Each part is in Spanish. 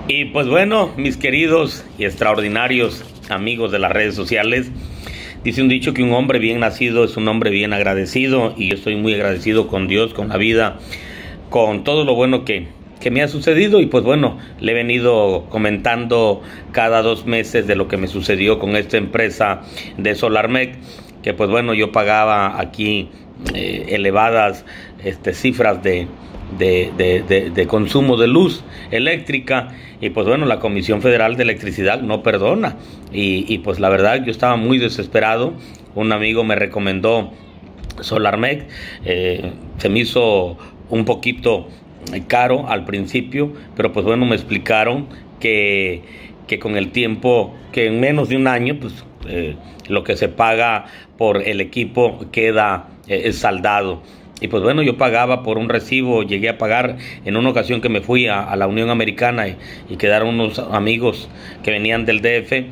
Y pues bueno, mis queridos y extraordinarios amigos de las redes sociales, dice un dicho que un hombre bien nacido es un hombre bien agradecido, y yo estoy muy agradecido con Dios, con la vida, con todo lo bueno que me ha sucedido. Y pues bueno, le he venido comentando cada 2 meses de lo que me sucedió con esta empresa de SolarMec, que pues bueno, yo pagaba aquí elevadas cifras de consumo de luz eléctrica, y pues bueno, la Comisión Federal de Electricidad no perdona, y pues la verdad yo estaba muy desesperado. Un amigo me recomendó SolarMec, se me hizo un poquito caro al principio, pero pues bueno, me explicaron que con el tiempo, que en menos de un año, pues lo que se paga por el equipo queda saldado. Y pues bueno, yo pagaba por un recibo, llegué a pagar en una ocasión que me fui a la Unión Americana y quedaron unos amigos que venían del DF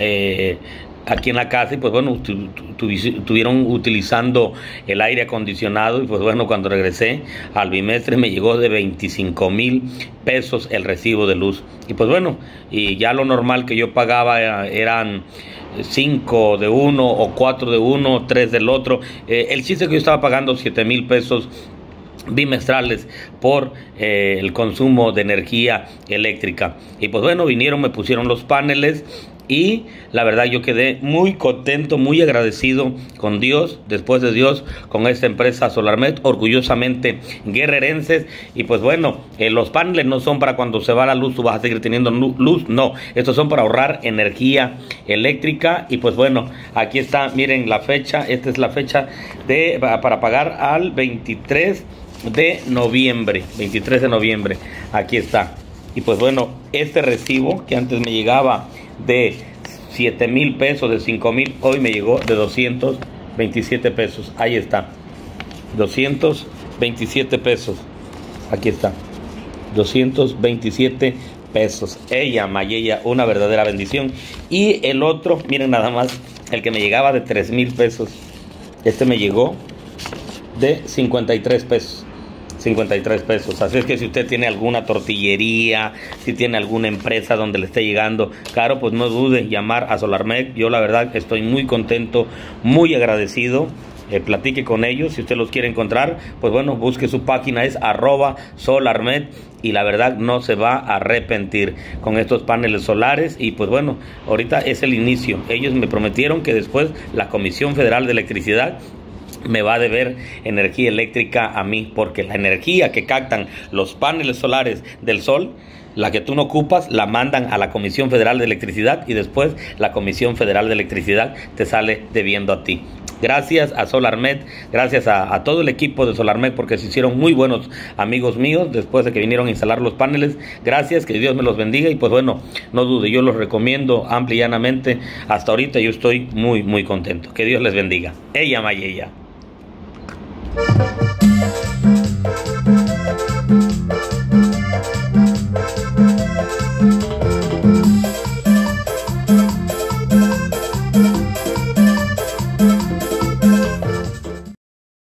aquí en la casa, y pues bueno, estuvieron utilizando el aire acondicionado. Y pues bueno, cuando regresé al bimestre me llegó de 25,000 pesos el recibo de luz. Y pues bueno, y ya lo normal que yo pagaba eran 5 de uno, o 4 de uno, 3 del otro. El chiste es que yo estaba pagando 7,000 pesos bimestrales por el consumo de energía eléctrica. Y pues bueno, vinieron, me pusieron los paneles, y la verdad yo quedé muy contento, muy agradecido con Dios, después de Dios, con esta empresa SolarMec, orgullosamente guerrerenses. Y pues bueno, los paneles no son para cuando se va la luz tú vas a seguir teniendo luz, no, estos son para ahorrar energía eléctrica. Y pues bueno, aquí está, miren la fecha, esta es la fecha para pagar al 23 de noviembre, 23 de noviembre, aquí está. Y pues bueno, este recibo que antes me llegaba de 7,000 pesos, de 5,000, hoy me llegó de 227 pesos. Ahí está, 227 pesos. Aquí está, 227 pesos. Ella, Mayella, una verdadera bendición. Y el otro, miren nada más, el que me llegaba de 3,000 pesos, este me llegó de 53 pesos. 53 pesos. Así es que si usted tiene alguna tortillería, si tiene alguna empresa donde le esté llegando caro, pues no dude en llamar a SolarMec. Yo la verdad estoy muy contento, muy agradecido. Platique con ellos. Si usted los quiere encontrar, pues bueno, busque su página, es @SolarMec, y la verdad no se va a arrepentir con estos paneles solares. Y pues bueno, ahorita es el inicio. Ellos me prometieron que después la Comisión Federal de Electricidad me va a deber energía eléctrica a mí, porque la energía que captan los paneles solares del sol, la que tú no ocupas, la mandan a la Comisión Federal de Electricidad, y después la Comisión Federal de Electricidad te sale debiendo a ti. Gracias a SolarMec, gracias a todo el equipo de SolarMec, porque se hicieron muy buenos amigos míos después de que vinieron a instalar los paneles. Gracias, que Dios me los bendiga. Y pues bueno, no dude, yo los recomiendo amplia y llanamente. Hasta ahorita yo estoy muy contento. Que Dios les bendiga. Ella, Mayella.